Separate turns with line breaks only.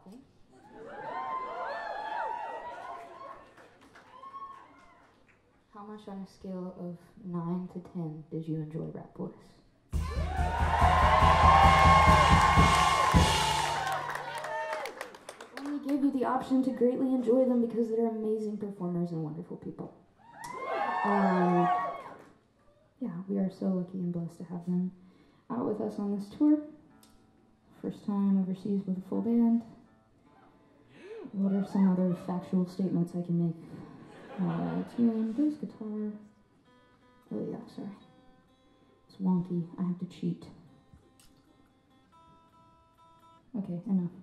Okay. How much on a scale of 9 to 10 did you enjoy Rat Boys? I only gave you the option to greatly enjoy them because they're amazing performers and wonderful people. Yeah, we are so lucky and blessed to have them out with us on this tour. First time overseas with a full band. What are some other factual statements I can make? Tune, bass guitar. Oh yeah, sorry. It's wonky. I have to cheat. Okay, enough.